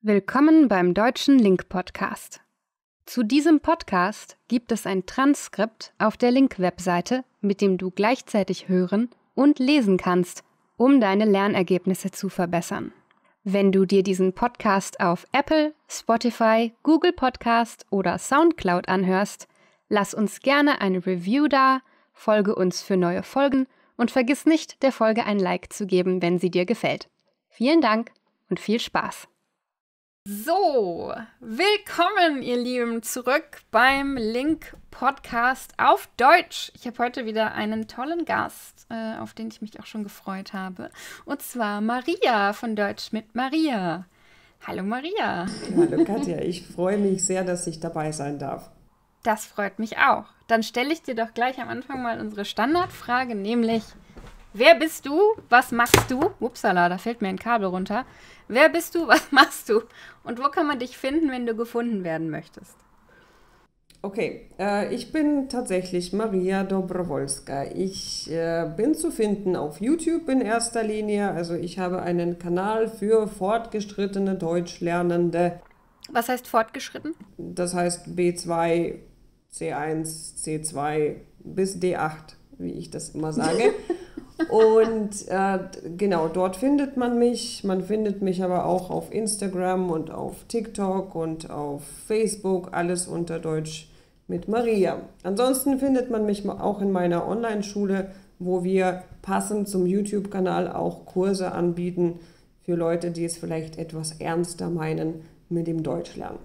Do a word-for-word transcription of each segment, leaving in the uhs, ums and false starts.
Willkommen beim Deutschen Link Podcast. Zu diesem Podcast gibt es ein Transkript auf der Link-Webseite, mit dem du gleichzeitig hören und lesen kannst, um deine Lernergebnisse zu verbessern. Wenn du dir diesen Podcast auf Apple, Spotify, Google Podcast oder Soundcloud anhörst, lass uns gerne eine Review da, folge uns für neue Folgen und vergiss nicht, der Folge ein Like zu geben, wenn sie dir gefällt. Vielen Dank und viel Spaß! So, willkommen ihr Lieben zurück beim Link-Podcast auf Deutsch. Ich habe heute wieder einen tollen Gast, äh, auf den ich mich auch schon gefreut habe. Und zwar Maria von Deutsch mit Maria. Hallo Maria. Hallo Katja, ich freue mich sehr, dass ich dabei sein darf. Das freut mich auch. Dann stelle ich dir doch gleich am Anfang mal unsere Standardfrage, nämlich: Wer bist du? Was machst du? Upsala, da fällt mir ein Kabel runter. Wer bist du? Was machst du? Und wo kann man dich finden, wenn du gefunden werden möchtest? Okay, äh, ich bin tatsächlich Maria Dobrowolska. Ich äh, bin zu finden auf YouTube in erster Linie. Also ich habe einen Kanal für fortgeschrittene Deutschlernende. Was heißt fortgeschritten? Das heißt B zwei, C eins, C zwei bis D acht, wie ich das immer sage. Und äh, genau, dort findet man mich. Man findet mich aber auch auf Instagram und auf TikTok und auf Facebook, alles unter Deutsch mit Maria. Ansonsten findet man mich auch in meiner Online-Schule, wo wir passend zum YouTube-Kanal auch Kurse anbieten für Leute, die es vielleicht etwas ernster meinen mit dem Deutschlernen.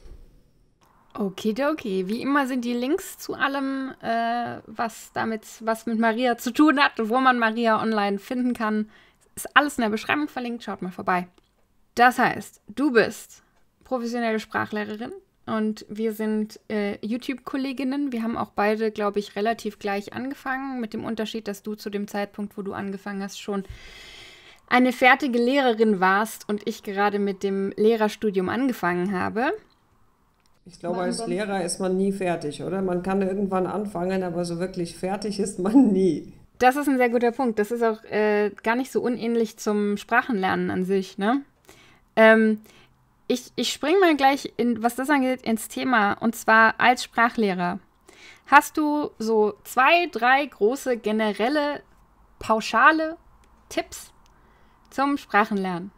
Okidoki. Wie immer sind die Links zu allem, äh, was damit, was mit Maria zu tun hat und wo man Maria online finden kann, ist alles in der Beschreibung verlinkt. Schaut mal vorbei. Das heißt, du bist professionelle Sprachlehrerin und wir sind äh, YouTube-Kolleginnen. Wir haben auch beide, glaube ich, relativ gleich angefangen, mit dem Unterschied, dass du zu dem Zeitpunkt, wo du angefangen hast, schon eine fertige Lehrerin warst und ich gerade mit dem Lehrerstudium angefangen habe. Ich glaube, als Lehrer ist man nie fertig, oder? Man kann irgendwann anfangen, aber so wirklich fertig ist man nie. Das ist ein sehr guter Punkt. Das ist auch äh, gar nicht so unähnlich zum Sprachenlernen an sich, ne? Ähm, ich ich springe mal gleich, in, was das angeht, ins Thema. Und zwar als Sprachlehrer. Hast du so zwei, drei große, generelle, pauschale Tipps zum Sprachenlernen?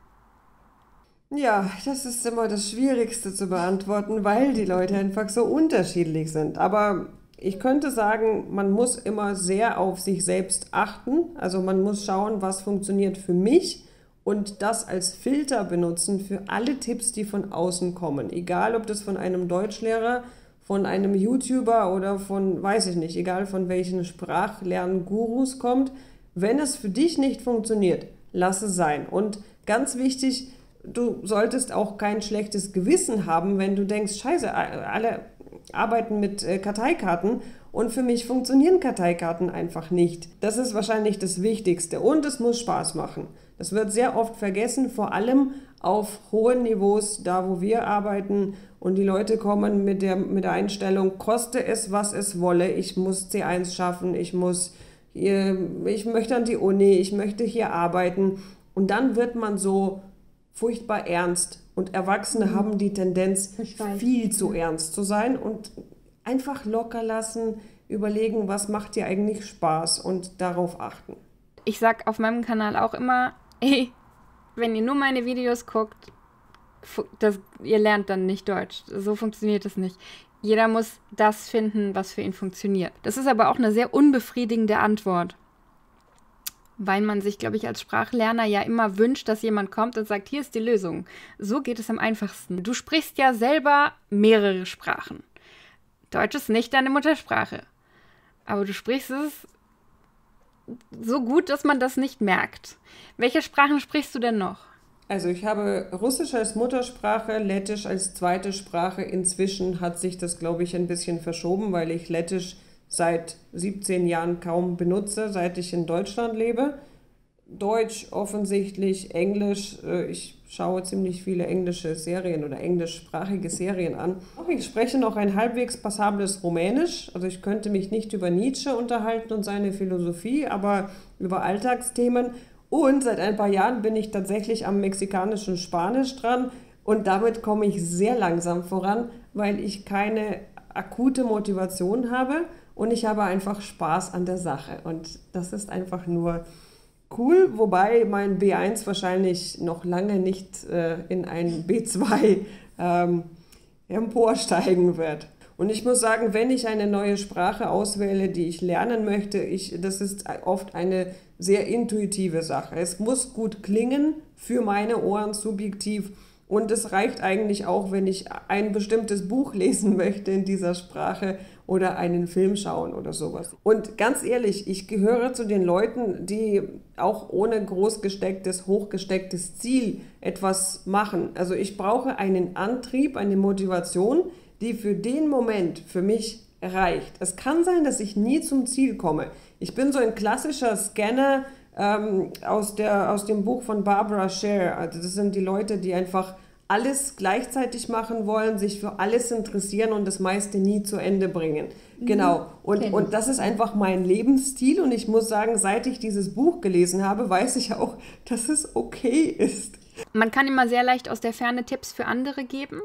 Ja, das ist immer das Schwierigste zu beantworten, weil die Leute einfach so unterschiedlich sind. Aber ich könnte sagen, man muss immer sehr auf sich selbst achten. Also man muss schauen, was funktioniert für mich und das als Filter benutzen für alle Tipps, die von außen kommen. Egal, ob das von einem Deutschlehrer, von einem YouTuber oder von, weiß ich nicht, egal von welchen Sprachlerngurus kommt. Wenn es für dich nicht funktioniert, lass es sein. Und ganz wichtig, du solltest auch kein schlechtes Gewissen haben, wenn du denkst, scheiße, alle arbeiten mit Karteikarten und für mich funktionieren Karteikarten einfach nicht. Das ist wahrscheinlich das Wichtigste und es muss Spaß machen. Das wird sehr oft vergessen, vor allem auf hohen Niveaus, da wo wir arbeiten und die Leute kommen mit der, mit der Einstellung, koste es, was es wolle, ich muss C eins schaffen, ich muss, hier, ich möchte an die Uni, ich möchte hier arbeiten und dann wird man so furchtbar ernst und Erwachsene mhm. haben die Tendenz, viel zu ernst zu sein und einfach locker lassen, überlegen, was macht dir eigentlich Spaß und darauf achten. Ich sag auf meinem Kanal auch immer, hey, wenn ihr nur meine Videos guckt, das, ihr lernt dann nicht Deutsch. So funktioniert es nicht. Jeder muss das finden, was für ihn funktioniert. Das ist aber auch eine sehr unbefriedigende Antwort. Weil man sich, glaube ich, als Sprachlerner ja immer wünscht, dass jemand kommt und sagt, hier ist die Lösung. So geht es am einfachsten. Du sprichst ja selber mehrere Sprachen. Deutsch ist nicht deine Muttersprache. Aber du sprichst es so gut, dass man das nicht merkt. Welche Sprachen sprichst du denn noch? Also ich habe Russisch als Muttersprache, Lettisch als zweite Sprache. Inzwischen hat sich das, glaube ich, ein bisschen verschoben, weil ich Lettisch seit siebzehn Jahren kaum benutze, seit ich in Deutschland lebe. Deutsch offensichtlich, Englisch, ich schaue ziemlich viele englische Serien oder englischsprachige Serien an. Ich spreche noch ein halbwegs passables Rumänisch, also ich könnte mich nicht über Nietzsche unterhalten und seine Philosophie, aber über Alltagsthemen. Und seit ein paar Jahren bin ich tatsächlich am mexikanischen Spanisch dran, Und damit komme ich sehr langsam voran, weil ich keine akute Motivation habe und ich habe einfach Spaß an der Sache. Und das ist einfach nur cool, wobei mein B eins wahrscheinlich noch lange nicht äh, in ein B zwei ähm, emporsteigen wird. Und ich muss sagen, wenn ich eine neue Sprache auswähle, die ich lernen möchte, ich, das ist oft eine sehr intuitive Sache. Es muss gut klingen für meine Ohren subjektiv und es reicht eigentlich auch, wenn ich ein bestimmtes Buch lesen möchte in dieser Sprache oder einen Film schauen oder sowas. Und ganz ehrlich, ich gehöre zu den Leuten, die auch ohne groß gestecktes, hochgestecktes Ziel etwas machen. Also ich brauche einen Antrieb, eine Motivation, die für den Moment für mich reicht. Es kann sein, dass ich nie zum Ziel komme. Ich bin so ein klassischer Scanner ähm, aus, der, aus dem Buch von Barbara Sher. Also das sind die Leute, die einfach alles gleichzeitig machen wollen, sich für alles interessieren und das meiste nie zu Ende bringen. Mhm. Genau. Und, okay. und das ist einfach mein Lebensstil. Und ich muss sagen, seit ich dieses Buch gelesen habe, weiß ich auch, dass es okay ist. Man kann immer sehr leicht aus der Ferne Tipps für andere geben.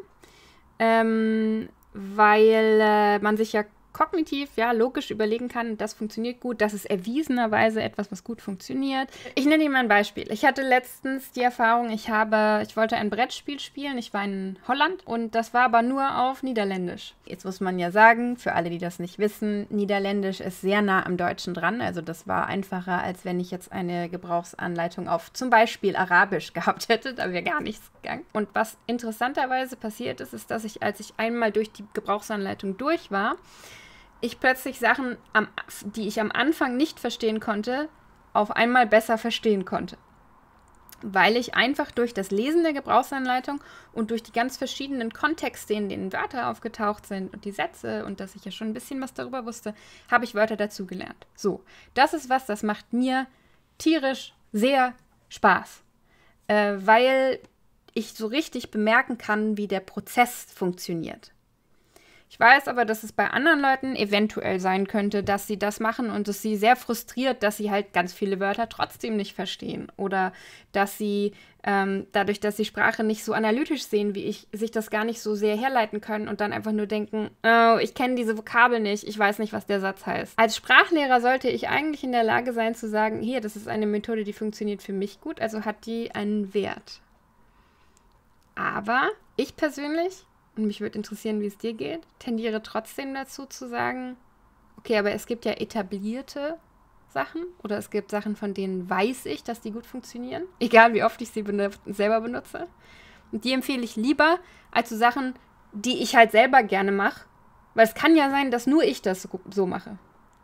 Ähm, weil äh, man sich ja kognitiv, ja, logisch überlegen kann, das funktioniert gut, das ist erwiesenerweise etwas, was gut funktioniert. Ich nenne dir mal ein Beispiel. Ich hatte letztens die Erfahrung, ich habe, ich wollte ein Brettspiel spielen, ich war in Holland und das war aber nur auf Niederländisch. Jetzt muss man ja sagen, für alle, die das nicht wissen, Niederländisch ist sehr nah am Deutschen dran, also das war einfacher, als wenn ich jetzt eine Gebrauchsanleitung auf zum Beispiel Arabisch gehabt hätte, da wäre gar nichts gegangen. Und was interessanterweise passiert ist, ist, dass ich, als ich einmal durch die Gebrauchsanleitung durch war, ich plötzlich Sachen, am, die ich am Anfang nicht verstehen konnte, auf einmal besser verstehen konnte. Weil ich einfach durch das Lesen der Gebrauchsanleitung und durch die ganz verschiedenen Kontexte, in denen Wörter aufgetaucht sind und die Sätze und dass ich ja schon ein bisschen was darüber wusste, habe ich Wörter dazugelernt. So, das ist was, das macht mir tierisch sehr Spaß, äh, weil ich so richtig bemerken kann, wie der Prozess funktioniert. Ich weiß aber, dass es bei anderen Leuten eventuell sein könnte, dass sie das machen und es sie sehr frustriert, dass sie halt ganz viele Wörter trotzdem nicht verstehen. Oder dass sie ähm, dadurch, dass sie Sprache nicht so analytisch sehen wie ich, sich das gar nicht so sehr herleiten können und dann einfach nur denken, oh, ich kenne diese Vokabel nicht, ich weiß nicht, was der Satz heißt. Als Sprachlehrer sollte ich eigentlich in der Lage sein zu sagen, hier, das ist eine Methode, die funktioniert für mich gut, also hat die einen Wert. Aber ich persönlich, und mich würde interessieren, wie es dir geht, tendiere trotzdem dazu zu sagen, okay, aber es gibt ja etablierte Sachen oder es gibt Sachen, von denen weiß ich, dass die gut funktionieren, egal wie oft ich sie benut- selber benutze. Und die empfehle ich lieber als so Sachen, die ich halt selber gerne mache, weil es kann ja sein, dass nur ich das so, so mache.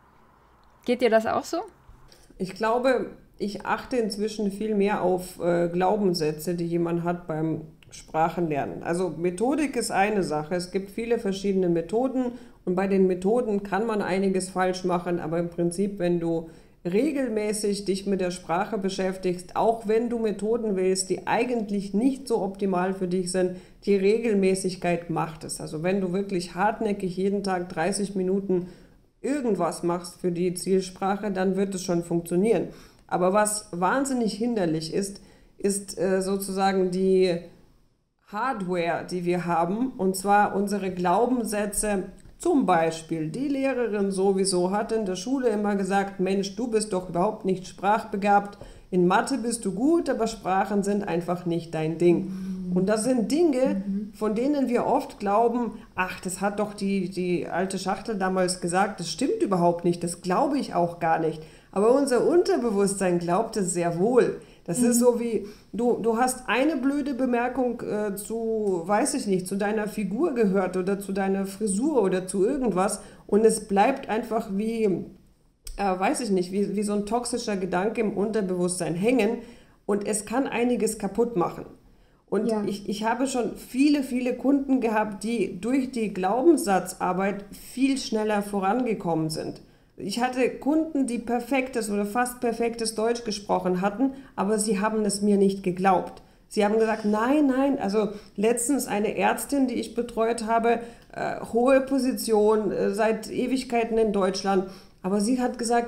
Geht dir das auch so? Ich glaube, ich achte inzwischen viel mehr auf äh, Glaubenssätze, die jemand hat beim Sprachenlernen. Also Methodik ist eine Sache. Es gibt viele verschiedene Methoden und bei den Methoden kann man einiges falsch machen, aber im Prinzip, wenn du regelmäßig dich mit der Sprache beschäftigst, auch wenn du Methoden wählst, die eigentlich nicht so optimal für dich sind, die Regelmäßigkeit macht es. Also wenn du wirklich hartnäckig jeden Tag dreißig Minuten irgendwas machst für die Zielsprache, dann wird es schon funktionieren. Aber was wahnsinnig hinderlich ist, ist äh, sozusagen die Hardware, die wir haben, und zwar unsere Glaubenssätze. Zum Beispiel, die Lehrerin sowieso hat in der Schule immer gesagt, Mensch, du bist doch überhaupt nicht sprachbegabt, in Mathe bist du gut, aber Sprachen sind einfach nicht dein Ding. Und das sind Dinge, von denen wir oft glauben, ach, das hat doch die, die alte Schachtel damals gesagt, das stimmt überhaupt nicht, das glaube ich auch gar nicht. Aber unser Unterbewusstsein glaubt es sehr wohl. Das mhm. ist so wie, du, du hast eine blöde Bemerkung äh, zu, weiß ich nicht, zu deiner Figur gehört oder zu deiner Frisur oder zu irgendwas und es bleibt einfach wie, äh, weiß ich nicht, wie, wie so ein toxischer Gedanke im Unterbewusstsein hängen und es kann einiges kaputt machen. Und ja. ich, ich habe schon viele, viele Kunden gehabt, die durch die Glaubenssatzarbeit viel schneller vorangekommen sind. Ich hatte Kunden, die perfektes oder fast perfektes Deutsch gesprochen hatten, aber sie haben es mir nicht geglaubt. Sie haben gesagt, nein, nein, also letztens eine Ärztin, die ich betreut habe, äh, hohe Position, äh, seit Ewigkeiten in Deutschland, aber sie hat gesagt,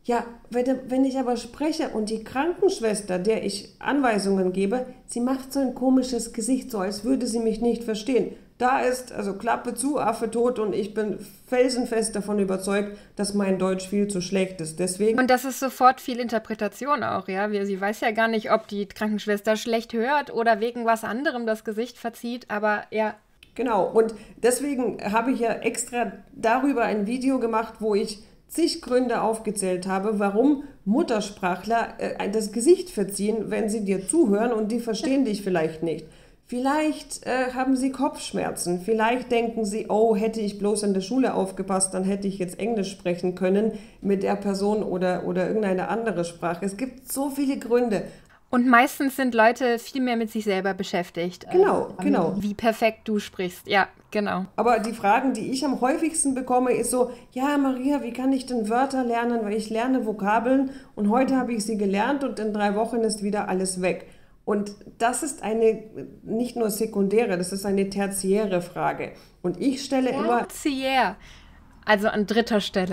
Ja, wenn, wenn ich aber spreche und die Krankenschwester, der ich Anweisungen gebe, sie macht so ein komisches Gesicht, so als würde sie mich nicht verstehen. Da ist, also Klappe zu, Affe tot und ich bin felsenfest davon überzeugt, dass mein Deutsch viel zu schlecht ist. Deswegen. Und das ist sofort viel Interpretation auch, ja. Sie weiß ja gar nicht, ob die Krankenschwester schlecht hört oder wegen was anderem das Gesicht verzieht, aber ja. Genau, und deswegen habe ich ja extra darüber ein Video gemacht, wo ich zig Gründe aufgezählt habe, warum Muttersprachler äh, das Gesicht verziehen, wenn sie dir zuhören und die verstehen dich vielleicht nicht. Vielleicht äh, haben sie Kopfschmerzen, vielleicht denken sie, oh, hätte ich bloß in der Schule aufgepasst, dann hätte ich jetzt Englisch sprechen können mit der Person oder, oder irgendeine andere Sprache. Es gibt so viele Gründe. Und meistens sind Leute viel mehr mit sich selber beschäftigt. Genau, äh, genau. Wie perfekt du sprichst, ja, genau. Aber die Fragen, die ich am häufigsten bekomme, ist so, ja Maria, wie kann ich denn Wörter lernen, weil ich lerne Vokabeln und heute habe ich sie gelernt und in drei Wochen ist wieder alles weg. Und das ist eine nicht nur sekundäre, das ist eine tertiäre Frage. Und ich stelle ja, immer... Tertiär, also an dritter Stelle.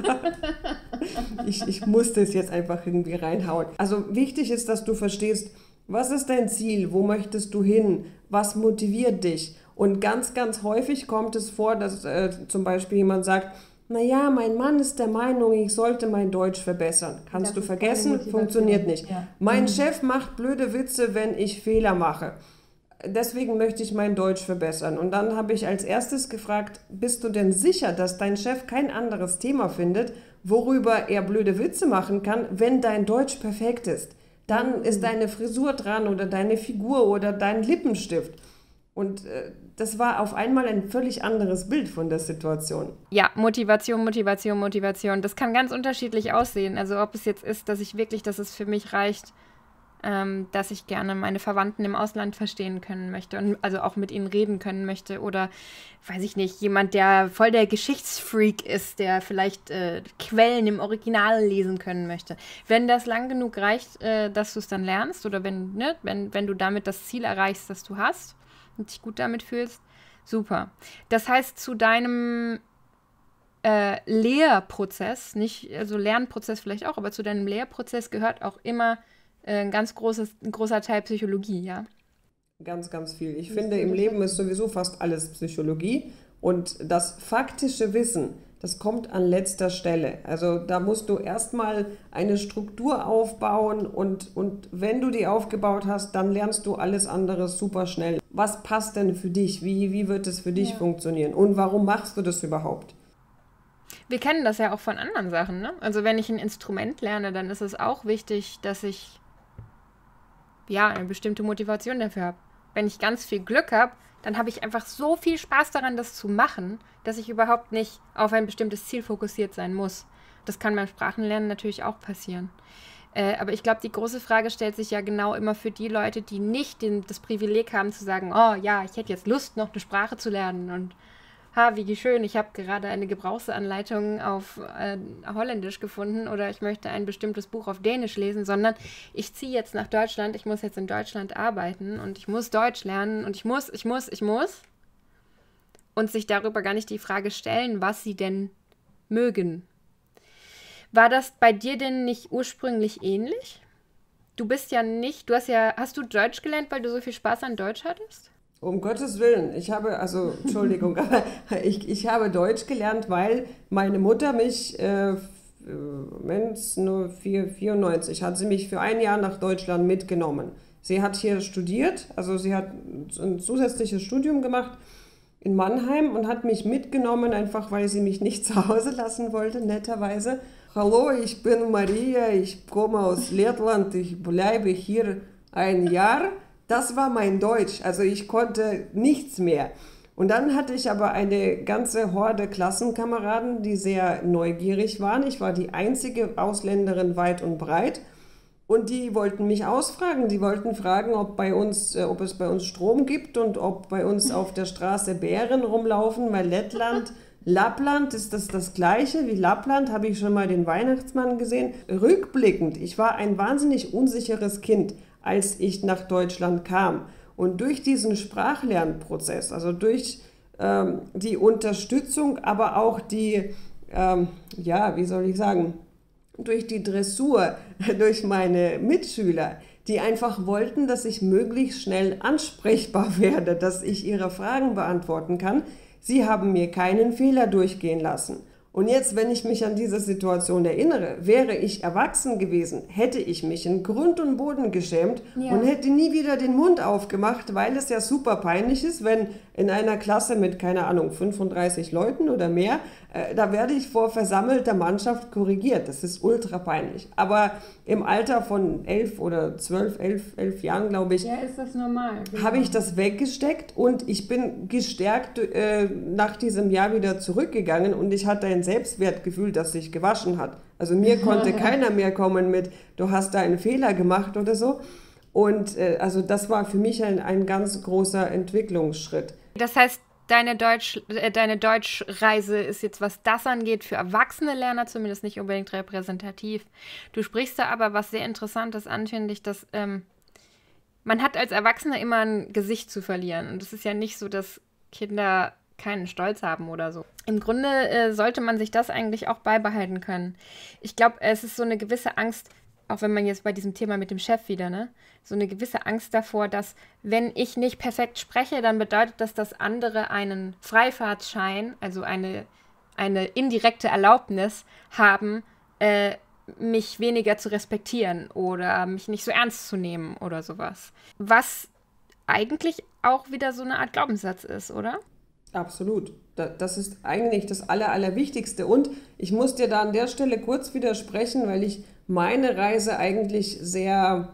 ich, ich musste es jetzt einfach irgendwie reinhauen. Also wichtig ist, dass du verstehst, was ist dein Ziel, wo möchtest du hin, was motiviert dich? Und ganz, ganz häufig kommt es vor, dass äh, zum Beispiel jemand sagt, naja, mein Mann ist der Meinung, ich sollte mein Deutsch verbessern. Kannst das du vergessen, funktioniert nicht. Ja. Mein mhm. Chef macht blöde Witze, wenn ich Fehler mache. Deswegen möchte ich mein Deutsch verbessern. Und dann habe ich als erstes gefragt, bist du denn sicher, dass dein Chef kein anderes Thema findet, worüber er blöde Witze machen kann, wenn dein Deutsch perfekt ist? Dann ist deine Frisur dran oder deine Figur oder dein Lippenstift. Und äh, das war auf einmal ein völlig anderes Bild von der Situation. Ja, Motivation, Motivation, Motivation. Das kann ganz unterschiedlich aussehen. Also ob es jetzt ist, dass ich wirklich, dass es für mich reicht, ähm, dass ich gerne meine Verwandten im Ausland verstehen können möchte und also auch mit ihnen reden können möchte. Oder, weiß ich nicht, jemand, der voll der Geschichtsfreak ist, der vielleicht äh, Quellen im Original lesen können möchte. Wenn das lang genug reicht, äh, dass du es dann lernst oder wenn, ne, wenn, wenn du damit das Ziel erreichst, das du hast, und dich gut damit fühlst, super. Das heißt, zu deinem äh, Lehrprozess, nicht, also Lernprozess vielleicht auch, aber zu deinem Lehrprozess gehört auch immer äh, ein ganz großes, ein großer Teil Psychologie, ja? Ganz, ganz viel. Ich finde, im Leben ist sowieso fast alles Psychologie und das faktische Wissen, das kommt an letzter Stelle. Also da musst du erstmal eine Struktur aufbauen und, und wenn du die aufgebaut hast, dann lernst du alles andere super schnell. Was passt denn für dich? Wie, wie wird es für dich ja. funktionieren? Und warum machst du das überhaupt? Wir kennen das ja auch von anderen Sachen, ne? Also wenn ich ein Instrument lerne, dann ist es auch wichtig, dass ich ja eine bestimmte Motivation dafür habe. Wenn ich ganz viel Glück habe, dann habe ich einfach so viel Spaß daran, das zu machen, dass ich überhaupt nicht auf ein bestimmtes Ziel fokussiert sein muss. Das kann beim Sprachenlernen natürlich auch passieren. Äh, aber ich glaube, die große Frage stellt sich ja genau immer für die Leute, die nicht den, das Privileg haben zu sagen, oh ja, ich hätte jetzt Lust, noch eine Sprache zu lernen und ha, wie schön, ich habe gerade eine Gebrauchsanleitung auf äh, Holländisch gefunden oder ich möchte ein bestimmtes Buch auf Dänisch lesen, sondern ich ziehe jetzt nach Deutschland, ich muss jetzt in Deutschland arbeiten und ich muss Deutsch lernen und ich muss, ich muss, ich muss und sich darüber gar nicht die Frage stellen, was sie denn mögen. War das bei dir denn nicht ursprünglich ähnlich? Du bist ja nicht, du hast ja, hast du Deutsch gelernt, weil du so viel Spaß an Deutsch hattest? Um Gottes Willen, ich habe, also Entschuldigung, aber ich, ich habe Deutsch gelernt, weil meine Mutter mich, äh, Mensch, nur vierundneunzig, hat sie mich für ein Jahr nach Deutschland mitgenommen. Sie hat hier studiert, also sie hat ein zusätzliches Studium gemacht in Mannheim und hat mich mitgenommen, einfach weil sie mich nicht zu Hause lassen wollte, netterweise. Hallo, ich bin Maria, ich komme aus Lettland, ich bleibe hier ein Jahr. Das war mein Deutsch, also ich konnte nichts mehr. Und dann hatte ich aber eine ganze Horde Klassenkameraden, die sehr neugierig waren. Ich war die einzige Ausländerin weit und breit und die wollten mich ausfragen. Die wollten fragen, ob, bei uns, äh, ob es bei uns Strom gibt und ob bei uns auf der Straße Bären rumlaufen, weil Lettland, Lappland, ist das das Gleiche wie Lappland? Habe ich schon mal den Weihnachtsmann gesehen? Rückblickend, ich war ein wahnsinnig unsicheres Kind, als ich nach Deutschland kam. Und durch diesen Sprachlernprozess, also durch ähm, die Unterstützung, aber auch die, ähm, ja, wie soll ich sagen, durch die Dressur, durch meine Mitschüler, die einfach wollten, dass ich möglichst schnell ansprechbar werde, dass ich ihre Fragen beantworten kann. Sie haben mir keinen Fehler durchgehen lassen. Und jetzt, wenn ich mich an diese Situation erinnere, wäre ich erwachsen gewesen, hätte ich mich in Grund und Boden geschämt ja. und hätte nie wieder den Mund aufgemacht, weil es ja super peinlich ist, wenn in einer Klasse mit, keine Ahnung, fünfunddreißig Leuten oder mehr, äh, da werde ich vor versammelter Mannschaft korrigiert. Das ist ultra peinlich. Aber im Alter von elf oder zwölf, elf, elf Jahren, glaube ich, ja, ist das normal. Genau. Habe ich das weggesteckt und ich bin gestärkt äh, nach diesem Jahr wieder zurückgegangen und ich hatte ein Selbstwertgefühl, das sich gewaschen hat. Also mir konnte keiner mehr kommen mit, du hast da einen Fehler gemacht oder so. Und äh, also das war für mich ein, ein ganz großer Entwicklungsschritt. Das heißt, deine, Deutsch, äh, deine Deutschreise ist jetzt, was das angeht, für erwachsene Lerner zumindest nicht unbedingt repräsentativ. Du sprichst da aber was sehr Interessantes an, finde ich, dass ähm, man hat als Erwachsener immer ein Gesicht zu verlieren. Und es ist ja nicht so, dass Kinder keinen Stolz haben oder so. Im Grunde äh, sollte man sich das eigentlich auch beibehalten können. Ich glaube, es ist so eine gewisse Angst, auch wenn man jetzt bei diesem Thema mit dem Chef wieder, ne, so eine gewisse Angst davor, dass wenn ich nicht perfekt spreche, dann bedeutet das, dass andere einen Freifahrtschein, also eine, eine indirekte Erlaubnis haben, äh, mich weniger zu respektieren oder mich nicht so ernst zu nehmen oder sowas. Was eigentlich auch wieder so eine Art Glaubenssatz ist, oder? Absolut. Das ist eigentlich das Aller, Allerwichtigste. Und ich muss dir da an der Stelle kurz widersprechen, weil ich meine Reise eigentlich sehr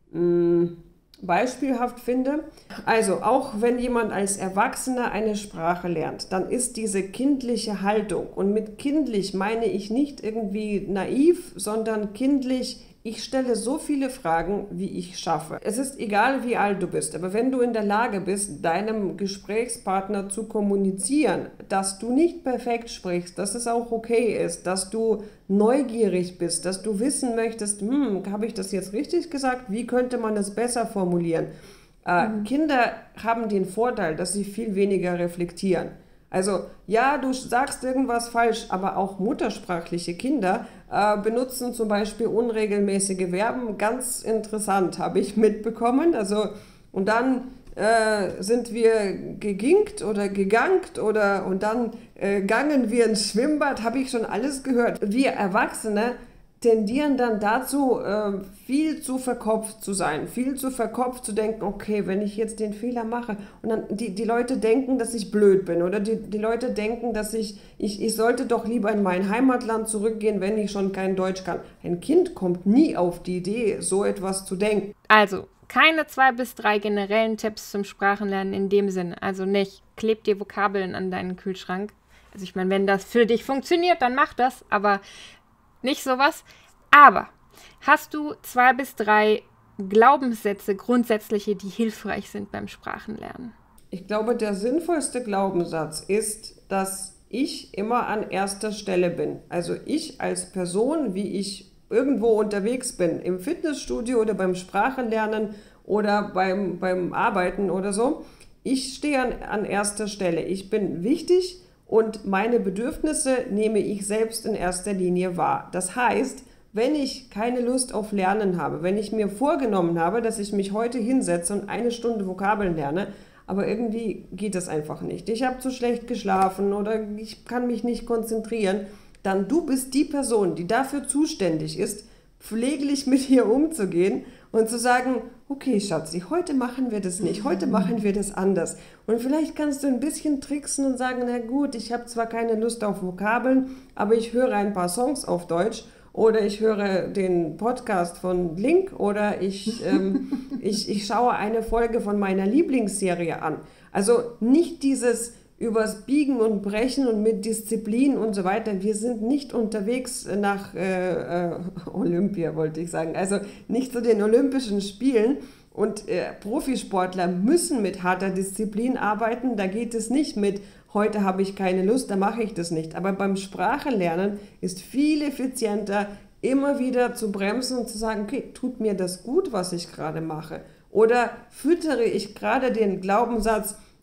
mh, beispielhaft finde. Also auch wenn jemand als Erwachsener eine Sprache lernt, dann ist diese kindliche Haltung, und mit kindlich meine ich nicht irgendwie naiv, sondern kindlich, ich stelle so viele Fragen, wie ich schaffe. Es ist egal, wie alt du bist, aber wenn du in der Lage bist, deinem Gesprächspartner zu kommunizieren, dass du nicht perfekt sprichst, dass es auch okay ist, dass du neugierig bist, dass du wissen möchtest, hm, habe ich das jetzt richtig gesagt? Wie könnte man es besser formulieren? Äh, mhm. Kinder haben den Vorteil, dass sie viel weniger reflektieren. Also ja, du sagst irgendwas falsch, aber auch muttersprachliche Kinder äh, benutzen zum Beispiel unregelmäßige Verben. Ganz interessant, habe ich mitbekommen. Also, und dann äh, sind wir geginkt oder gegankt oder und dann äh, gangen wir ins Schwimmbad, habe ich schon alles gehört. Wir Erwachsene tendieren dann dazu, äh, viel zu verkopft zu sein, viel zu verkopft zu denken, okay, wenn ich jetzt den Fehler mache und dann die, die Leute denken, dass ich blöd bin oder die, die Leute denken, dass ich, ich, ich sollte doch lieber in mein Heimatland zurückgehen, wenn ich schon kein Deutsch kann. Ein Kind kommt nie auf die Idee, so etwas zu denken. Also, keine zwei bis drei generellen Tipps zum Sprachenlernen in dem Sinne. Also nicht, kleb dir Vokabeln an deinen Kühlschrank. Also ich meine, wenn das für dich funktioniert, dann mach das, aber nicht sowas. Aber hast du zwei bis drei Glaubenssätze, grundsätzliche, die hilfreich sind beim Sprachenlernen? Ich glaube, der sinnvollste Glaubenssatz ist, dass ich immer an erster Stelle bin. Also ich als Person, wie ich irgendwo unterwegs bin, im Fitnessstudio oder beim Sprachenlernen oder beim, beim Arbeiten oder so, ich stehe an, an erster Stelle. Ich bin wichtig. Und meine Bedürfnisse nehme ich selbst in erster Linie wahr. Das heißt, wenn ich keine Lust auf Lernen habe, wenn ich mir vorgenommen habe, dass ich mich heute hinsetze und eine Stunde Vokabeln lerne, aber irgendwie geht das einfach nicht. Ich habe zu schlecht geschlafen oder ich kann mich nicht konzentrieren, dann du bist die Person, die dafür zuständig ist, pfleglich mit ihr umzugehen und zu sagen, okay, Schatzi, heute machen wir das nicht, heute machen wir das anders. Und vielleicht kannst du ein bisschen tricksen und sagen, na gut, ich habe zwar keine Lust auf Vokabeln, aber ich höre ein paar Songs auf Deutsch oder ich höre den Podcast von Link oder ich, ähm, ich, ich schaue eine Folge von meiner Lieblingsserie an. Also nicht dieses übers Biegen und Brechen und mit Disziplin und so weiter. Wir sind nicht unterwegs nach äh, äh, Olympia, wollte ich sagen. Also nicht zu den Olympischen Spielen. Und äh, Profisportler müssen mit harter Disziplin arbeiten. Da geht es nicht mit, heute habe ich keine Lust, da mache ich das nicht. Aber beim Sprachenlernen ist viel effizienter, immer wieder zu bremsen und zu sagen, okay, tut mir das gut, was ich gerade mache? Oder füttere ich gerade den Glaubenssatz,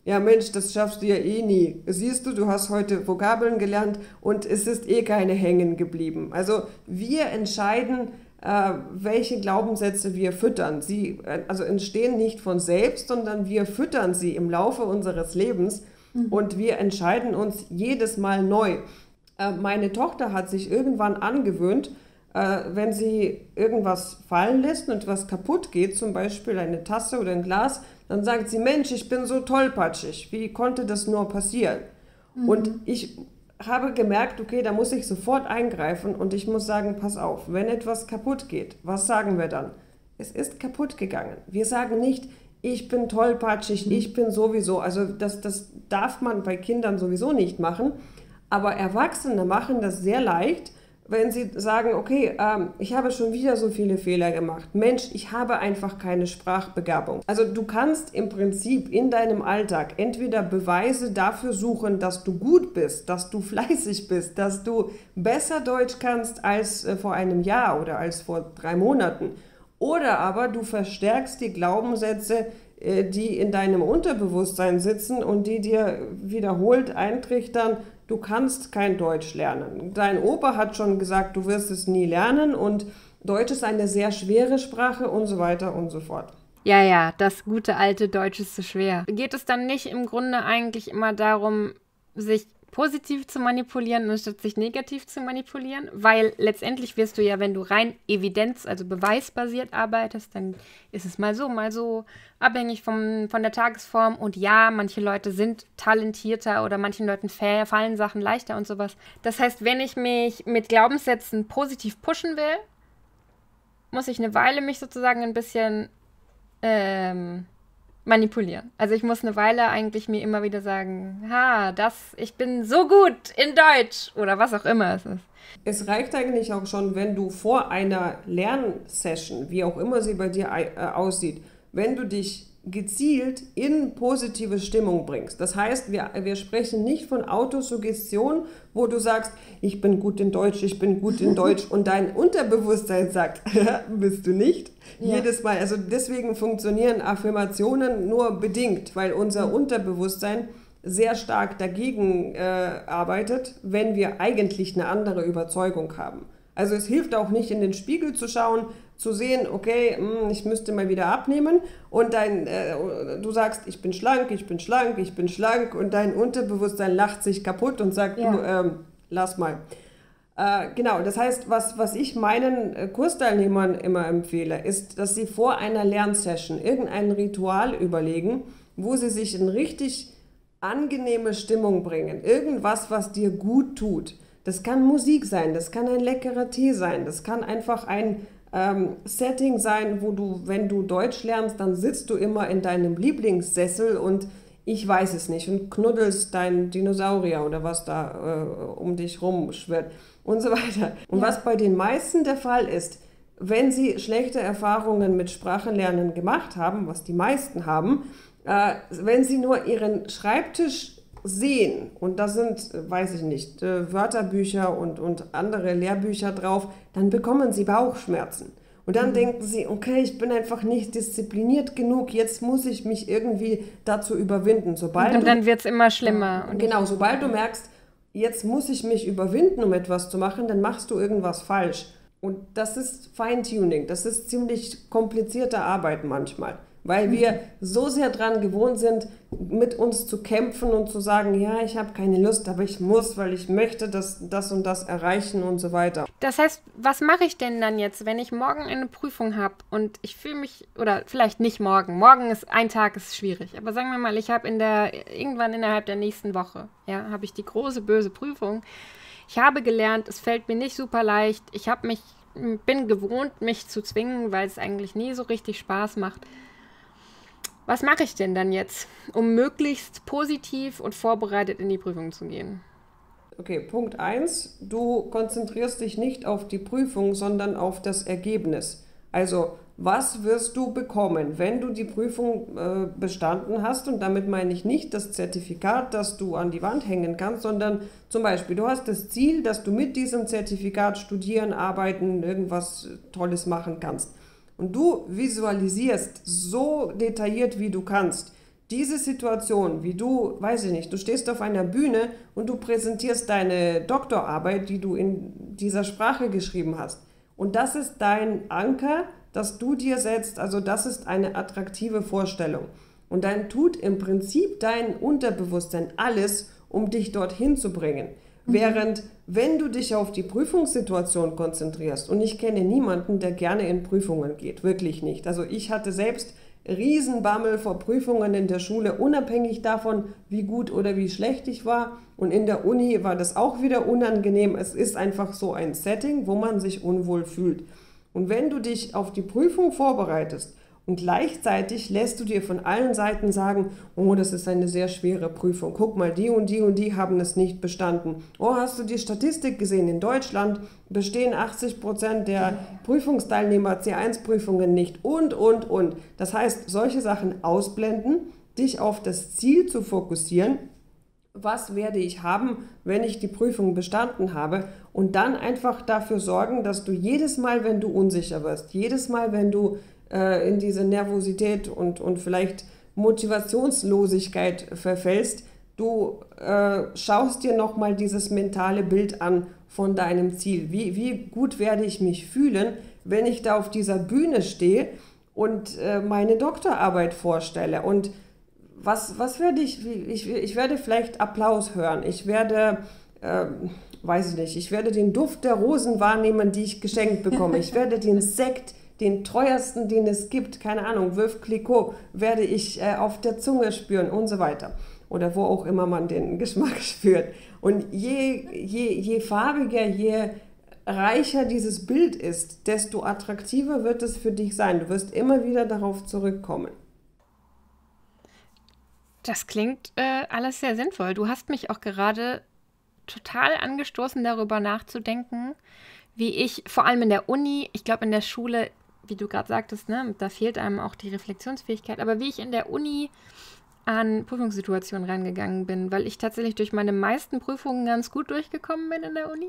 Ja, Mensch, das schaffst du ja eh nie. Siehst du, du hast heute Vokabeln gelernt und es ist eh keine hängen geblieben. Also wir entscheiden, äh, welche Glaubenssätze wir füttern. Sie äh, also entstehen nicht von selbst, sondern wir füttern sie im Laufe unseres Lebens mhm. und wir entscheiden uns jedes Mal neu. Äh, meine Tochter hat sich irgendwann angewöhnt, äh, wenn sie irgendwas fallen lässt und was kaputt geht, zum Beispiel eine Tasse oder ein Glas, dann sagt sie, Mensch, ich bin so tollpatschig, wie konnte das nur passieren? Mhm. Und ich habe gemerkt, okay, da muss ich sofort eingreifen und ich muss sagen, pass auf, wenn etwas kaputt geht, was sagen wir dann? Es ist kaputt gegangen. Wir sagen nicht, ich bin tollpatschig, mhm. ich bin sowieso, also das, das darf man bei Kindern sowieso nicht machen, aber Erwachsene machen das sehr leicht, wenn sie sagen, okay, ähm, ich habe schon wieder so viele Fehler gemacht. Mensch, ich habe einfach keine Sprachbegabung. Also du kannst im Prinzip in deinem Alltag entweder Beweise dafür suchen, dass du gut bist, dass du fleißig bist, dass du besser Deutsch kannst als äh, vor einem Jahr oder als vor drei Monaten. Oder aber du verstärkst die Glaubenssätze, äh, die in deinem Unterbewusstsein sitzen und die dir wiederholt eintrichtern, du kannst kein Deutsch lernen. Dein Opa hat schon gesagt, du wirst es nie lernen und Deutsch ist eine sehr schwere Sprache und so weiter und so fort. Ja, ja, das gute alte Deutsch ist so schwer. Geht es dann nicht im Grunde eigentlich immer darum, sich positiv zu manipulieren, anstatt sich negativ zu manipulieren? Weil letztendlich wirst du ja, wenn du rein evidenz-, also beweisbasiert arbeitest, dann ist es mal so, mal so, abhängig vom, von der Tagesform. Und ja, manche Leute sind talentierter oder manchen Leuten fallen Sachen leichter und sowas. Das heißt, wenn ich mich mit Glaubenssätzen positiv pushen will, muss ich eine Weile mich sozusagen ein bisschen ähm, manipulieren. Also ich muss eine Weile eigentlich mir immer wieder sagen, ha, das, ich bin so gut in Deutsch oder was auch immer es ist. Es reicht eigentlich auch schon, wenn du vor einer Lernsession, wie auch immer sie bei dir äh, aussieht, wenn du dich gezielt in positive Stimmung bringst. Das heißt, wir, wir sprechen nicht von Autosuggestion, wo du sagst, ich bin gut in Deutsch, ich bin gut in Deutsch und dein Unterbewusstsein sagt, bist du nicht. Ja. Jedes Mal, also deswegen funktionieren Affirmationen nur bedingt, weil unser mhm. Unterbewusstsein sehr stark dagegen äh, arbeitet, wenn wir eigentlich eine andere Überzeugung haben. Also es hilft auch nicht, in den Spiegel zu schauen, zu sehen, okay, mh, ich müsste mal wieder abnehmen und dein, äh, du sagst, ich bin schlank, ich bin schlank, ich bin schlank und dein Unterbewusstsein lacht sich kaputt und sagt, ja. du, ähm, lass mal. Äh, genau, das heißt, was, was ich meinen äh, Kursteilnehmern immer empfehle, ist, dass sie vor einer Lernsession irgendein Ritual überlegen, wo sie sich in richtig angenehme Stimmung bringen. Irgendwas, was dir gut tut. Das kann Musik sein, das kann ein leckerer Tee sein, das kann einfach ein ähm, Setting sein, wo du, wenn du Deutsch lernst, dann sitzt du immer in deinem Lieblingssessel und ich weiß es nicht und knuddelst deinen Dinosaurier oder was da äh, um dich rumschwirrt und so weiter. Und ja. was bei den meisten der Fall ist, wenn sie schlechte Erfahrungen mit Sprachenlernen gemacht haben, was die meisten haben, äh, wenn sie nur ihren Schreibtisch sehen und da sind, weiß ich nicht, Wörterbücher und, und andere Lehrbücher drauf, dann bekommen sie Bauchschmerzen. Und dann mhm. denken sie, okay, ich bin einfach nicht diszipliniert genug, jetzt muss ich mich irgendwie dazu überwinden. Sobald und dann wird es immer schlimmer. Und genau, sobald du merkst, jetzt muss ich mich überwinden, um etwas zu machen, dann machst du irgendwas falsch. Und das ist Feintuning, das ist ziemlich komplizierte Arbeit manchmal. Weil wir so sehr dran gewohnt sind, mit uns zu kämpfen und zu sagen, ja, ich habe keine Lust, aber ich muss, weil ich möchte das, das und das erreichen und so weiter. Das heißt, was mache ich denn dann jetzt, wenn ich morgen eine Prüfung habe und ich fühle mich, oder vielleicht nicht morgen, morgen ist, ein Tag ist schwierig, aber sagen wir mal, ich habe in der, irgendwann innerhalb der nächsten Woche, ja, habe ich die große, böse Prüfung. Ich habe gelernt, es fällt mir nicht super leicht, ich habe mich, bin gewohnt, mich zu zwingen, weil es eigentlich nie so richtig Spaß macht. Was mache ich denn dann jetzt, um möglichst positiv und vorbereitet in die Prüfung zu gehen? Okay, Punkt eins, du konzentrierst dich nicht auf die Prüfung, sondern auf das Ergebnis. Also, was wirst du bekommen, wenn du die Prüfung äh, bestanden hast? Und damit meine ich nicht das Zertifikat, das du an die Wand hängen kannst, sondern zum Beispiel, du hast das Ziel, dass du mit diesem Zertifikat studieren, arbeiten, irgendwas Tolles machen kannst. Und du visualisierst so detailliert, wie du kannst, diese Situation, wie du, weiß ich nicht, du stehst auf einer Bühne und du präsentierst deine Doktorarbeit, die du in dieser Sprache geschrieben hast. Und das ist dein Anker, das du dir setzt, also das ist eine attraktive Vorstellung. Und dann tut im Prinzip dein Unterbewusstsein alles, um dich dorthin zu bringen. Mhm. Während, wenn du dich auf die Prüfungssituation konzentrierst, und ich kenne niemanden, der gerne in Prüfungen geht, wirklich nicht. Also ich hatte selbst Riesenbammel vor Prüfungen in der Schule, unabhängig davon, wie gut oder wie schlecht ich war. Und in der Uni war das auch wieder unangenehm. Es ist einfach so ein Setting, wo man sich unwohl fühlt. Und wenn du dich auf die Prüfung vorbereitest und gleichzeitig lässt du dir von allen Seiten sagen, oh, das ist eine sehr schwere Prüfung. Guck mal, die und die und die haben es nicht bestanden. Oh, hast du die Statistik gesehen? In Deutschland bestehen achtzig Prozent der Prüfungsteilnehmer C eins Prüfungen nicht und, und, und. Das heißt, solche Sachen ausblenden, dich auf das Ziel zu fokussieren. Was werde ich haben, wenn ich die Prüfung bestanden habe? Und dann einfach dafür sorgen, dass du jedes Mal, wenn du unsicher wirst, jedes Mal, wenn du äh, in diese Nervosität und, und vielleicht Motivationslosigkeit verfällst, du äh, schaust dir nochmal dieses mentale Bild an von deinem Ziel. Wie, wie gut werde ich mich fühlen, wenn ich da auf dieser Bühne stehe und äh, meine Doktorarbeit vorstelle? Und Was, was werde ich, ich, ich werde vielleicht Applaus hören, ich werde, äh, weiß ich nicht, ich werde den Duft der Rosen wahrnehmen, die ich geschenkt bekomme, ich werde den Sekt, den teuersten, den es gibt, keine Ahnung, Veuve Clicquot, werde ich äh, auf der Zunge spüren und so weiter. Oder wo auch immer man den Geschmack spürt. Und je, je, je farbiger, je reicher dieses Bild ist, desto attraktiver wird es für dich sein. Du wirst immer wieder darauf zurückkommen. Das klingt äh, alles sehr sinnvoll. Du hast mich auch gerade total angestoßen, darüber nachzudenken, wie ich, vor allem in der Uni, ich glaube in der Schule, wie du gerade sagtest, ne, da fehlt einem auch die Reflexionsfähigkeit, aber wie ich in der Uni an Prüfungssituationen rangegangen bin, weil ich tatsächlich durch meine meisten Prüfungen ganz gut durchgekommen bin in der Uni.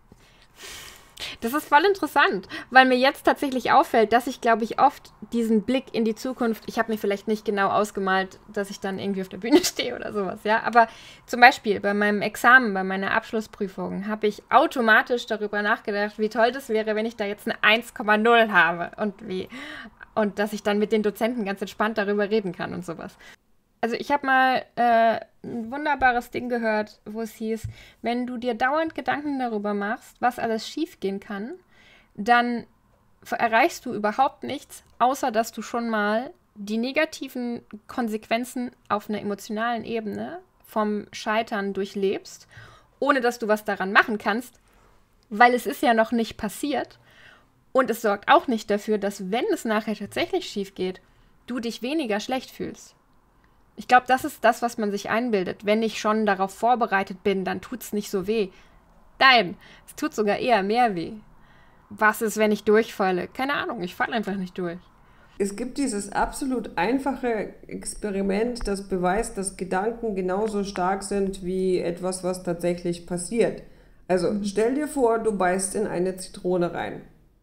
Das ist voll interessant, weil mir jetzt tatsächlich auffällt, dass ich, glaube ich, oft diesen Blick in die Zukunft, ich habe mir vielleicht nicht genau ausgemalt, dass ich dann irgendwie auf der Bühne stehe oder sowas, ja, aber zum Beispiel bei meinem Examen, bei meiner Abschlussprüfung, habe ich automatisch darüber nachgedacht, wie toll das wäre, wenn ich da jetzt eine eins Komma null habe und wie, und dass ich dann mit den Dozenten ganz entspannt darüber reden kann und sowas. Also ich habe mal äh, ein wunderbares Ding gehört, wo es hieß, wenn du dir dauernd Gedanken darüber machst, was alles schiefgehen kann, dann erreichst du überhaupt nichts, außer dass du schon mal die negativen Konsequenzen auf einer emotionalen Ebene vom Scheitern durchlebst, ohne dass du was daran machen kannst, weil es ist ja noch nicht passiert und es sorgt auch nicht dafür, dass, wenn es nachher tatsächlich schief geht, du dich weniger schlecht fühlst. Ich glaube, das ist das, was man sich einbildet. Wenn ich schon darauf vorbereitet bin, dann tut es nicht so weh. Nein, es tut sogar eher mehr weh. Was ist, wenn ich durchfalle? Keine Ahnung, ich falle einfach nicht durch. Es gibt dieses absolut einfache Experiment, das beweist, dass Gedanken genauso stark sind wie etwas, was tatsächlich passiert. Also mhm. stell dir vor, du beißt in eine Zitrone rein.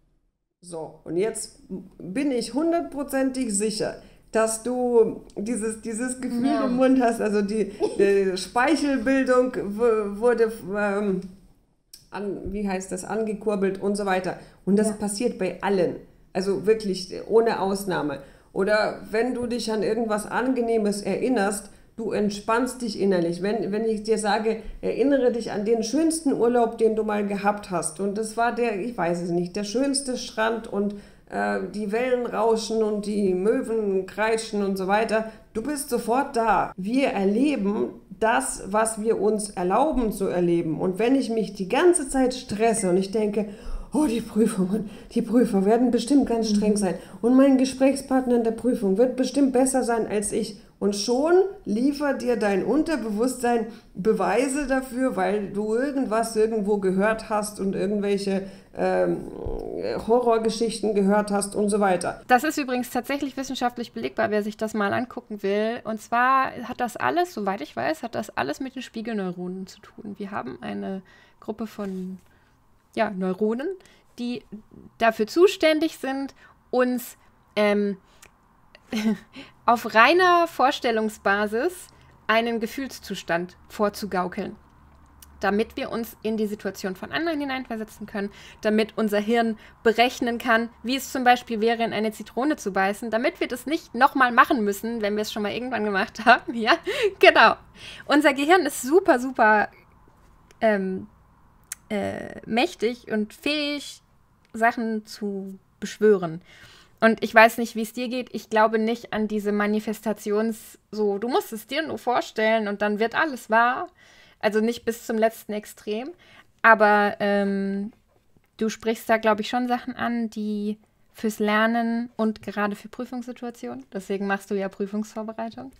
So, und jetzt bin ich hundertprozentig sicher, dass du dieses, dieses Gefühl ja. im Mund hast, also die, die Speichelbildung wurde, ähm, an, wie heißt das, angekurbelt und so weiter. Und das ja. passiert bei allen, also wirklich ohne Ausnahme. Oder wenn du dich an irgendwas Angenehmes erinnerst, du entspannst dich innerlich. Wenn, wenn ich dir sage, erinnere dich an den schönsten Urlaub, den du mal gehabt hast. Und das war der, ich weiß es nicht, der schönste Strand und die Wellen rauschen und die Möwen kreischen und so weiter. Du bist sofort da. Wir erleben das, was wir uns erlauben zu erleben. Und wenn ich mich die ganze Zeit stresse und ich denke, oh, die Prüfungen, die Prüfer werden bestimmt ganz streng sein und mein Gesprächspartner in der Prüfung wird bestimmt besser sein als ich. Und schon liefert dir dein Unterbewusstsein Beweise dafür, weil du irgendwas irgendwo gehört hast und irgendwelche ähm, Horrorgeschichten gehört hast und so weiter. Das ist übrigens tatsächlich wissenschaftlich belegbar, wer sich das mal angucken will. Und zwar hat das alles, soweit ich weiß, hat das alles mit den Spiegelneuronen zu tun. Wir haben eine Gruppe von ja, Neuronen, die dafür zuständig sind, uns ähm, auf reiner Vorstellungsbasis einen Gefühlszustand vorzugaukeln, damit wir uns in die Situation von anderen hineinversetzen können, damit unser Hirn berechnen kann, wie es zum Beispiel wäre, in eine Zitrone zu beißen, damit wir das nicht nochmal machen müssen, wenn wir es schon mal irgendwann gemacht haben. Ja, genau. Unser Gehirn ist super, super ähm, äh, mächtig und fähig, Sachen zu beschwören. Und ich weiß nicht, wie es dir geht. Ich glaube nicht an diese Manifestations-, so, du musst es dir nur vorstellen und dann wird alles wahr. Also nicht bis zum letzten Extrem. Aber ähm, du sprichst da, glaube ich, schon Sachen an, die fürs Lernen und gerade für Prüfungssituationen, deswegen machst du ja Prüfungsvorbereitung,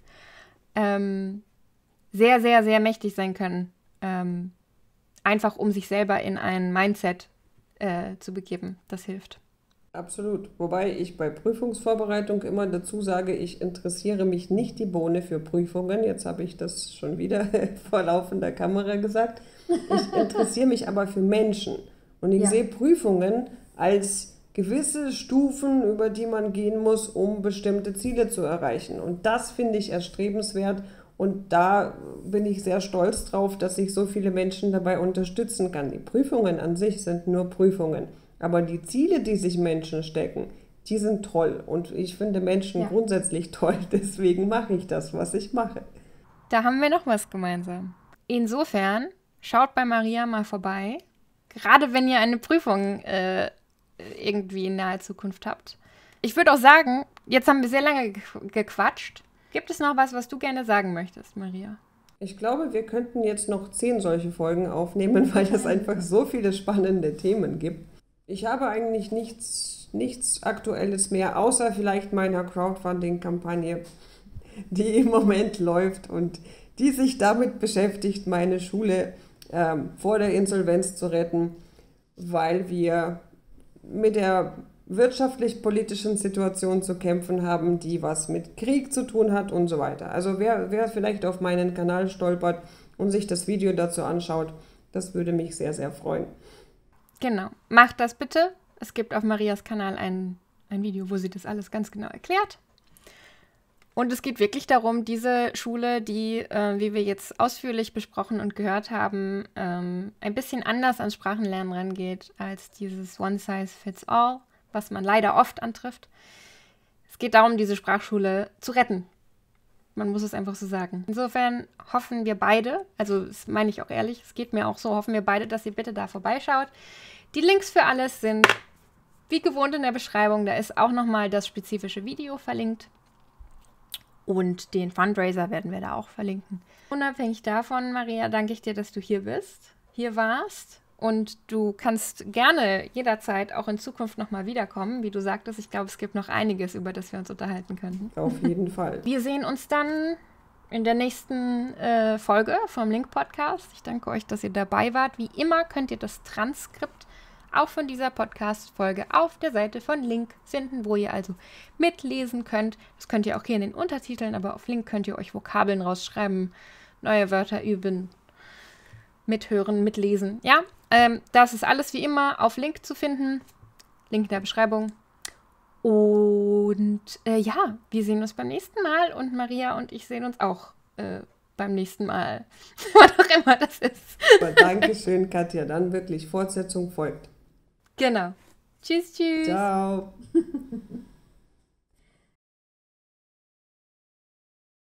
ähm, sehr, sehr, sehr mächtig sein können. Ähm, einfach um sich selber in ein Mindset äh, zu begeben. Das hilft. Absolut. Wobei ich bei Prüfungsvorbereitung immer dazu sage, ich interessiere mich nicht die Bohne für Prüfungen. Jetzt habe ich das schon wieder vor laufender Kamera gesagt. Ich interessiere mich aber für Menschen. Und ich ja. sehe Prüfungen als gewisse Stufen, über die man gehen muss, um bestimmte Ziele zu erreichen. Und das finde ich erstrebenswert. Und da bin ich sehr stolz drauf, dass ich so viele Menschen dabei unterstützen kann. Die Prüfungen an sich sind nur Prüfungen. Aber die Ziele, die sich Menschen stecken, die sind toll. Und ich finde Menschen ja. grundsätzlich toll. Deswegen mache ich das, was ich mache. Da haben wir noch was gemeinsam. Insofern, schaut bei Maria mal vorbei. Gerade wenn ihr eine Prüfung äh, irgendwie in naher Zukunft habt. Ich würde auch sagen, jetzt haben wir sehr lange gequatscht. Gibt es noch was, was du gerne sagen möchtest, Maria? Ich glaube, wir könnten jetzt noch zehn solche Folgen aufnehmen, weil es einfach so viele spannende Themen gibt. Ich habe eigentlich nichts, nichts Aktuelles mehr, außer vielleicht meiner Crowdfunding-Kampagne, die im Moment läuft und die sich damit beschäftigt, meine Schule ähm, vor der Insolvenz zu retten, weil wir mit der wirtschaftlich-politischen Situation zu kämpfen haben, die was mit Krieg zu tun hat und so weiter. Also wer, wer vielleicht auf meinen Kanal stolpert und sich das Video dazu anschaut, das würde mich sehr, sehr freuen. Genau, macht das bitte. Es gibt auf Marias Kanal ein, ein Video, wo sie das alles ganz genau erklärt. Und es geht wirklich darum, diese Schule, die, äh, wie wir jetzt ausführlich besprochen und gehört haben, ähm, ein bisschen anders ans Sprachenlernen rangeht als dieses One-Size-Fits-All, was man leider oft antrifft. Es geht darum, diese Sprachschule zu retten. Man muss es einfach so sagen. Insofern hoffen wir beide, also das meine ich auch ehrlich, es geht mir auch so, hoffen wir beide, dass ihr bitte da vorbeischaut. Die Links für alles sind wie gewohnt in der Beschreibung. Da ist auch nochmal das spezifische Video verlinkt. Und den Fundraiser werden wir da auch verlinken. Unabhängig davon, Maria, danke ich dir, dass du hier bist, hier warst. Und du kannst gerne jederzeit auch in Zukunft nochmal wiederkommen. Wie du sagtest, ich glaube, es gibt noch einiges, über das wir uns unterhalten könnten. Auf jeden Fall. Wir sehen uns dann in der nächsten äh, Folge vom Link-Podcast. Ich danke euch, dass ihr dabei wart. Wie immer könnt ihr das Transkript auch von dieser Podcast-Folge auf der Seite von Link finden, wo ihr also mitlesen könnt. Das könnt ihr auch hier in den Untertiteln, aber auf Link könnt ihr euch Vokabeln rausschreiben, neue Wörter üben, mithören, mitlesen. Ja, ähm, das ist alles wie immer auf Link zu finden. Link in der Beschreibung. Und äh, ja, wir sehen uns beim nächsten Mal und Maria und ich sehen uns auch äh, beim nächsten Mal. Was auch immer das ist. Aber Dankeschön, Katja. Dann wirklich Fortsetzung folgt. Genau. Tschüss, tschüss. Ciao.